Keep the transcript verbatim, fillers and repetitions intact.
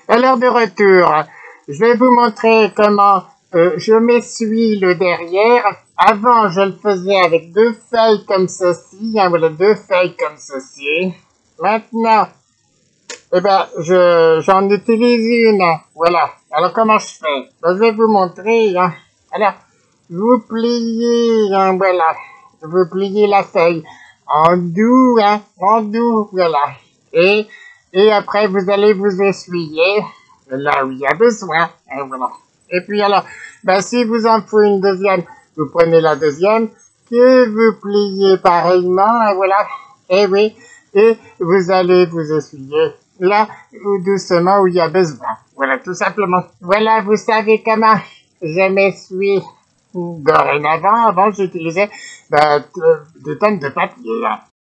Alors de retour, je vais vous montrer comment euh, je m'essuie le derrière. Avant, je le faisais avec deux feuilles comme ceci, hein, voilà, deux feuilles comme ceci. Maintenant, eh ben, je, j'en utilise une, voilà. Alors comment je fais? Ben, je vais vous montrer, hein. Alors, vous pliez, hein, voilà. Vous pliez la feuille en doux, hein, en doux, voilà. Et, et après, vous allez vous essuyer là où il y a besoin, hein, voilà. Et puis alors, ben, si vous en faut une deuxième, vous prenez la deuxième, que vous pliez pareillement, hein, voilà. Et oui, et vous allez vous essuyer là ou doucement où il y a besoin. Voilà, tout simplement. Voilà, vous savez comment je m'essuie. Dorénavant, avant, j'utilisais ben, des tonnes de papier. Hein.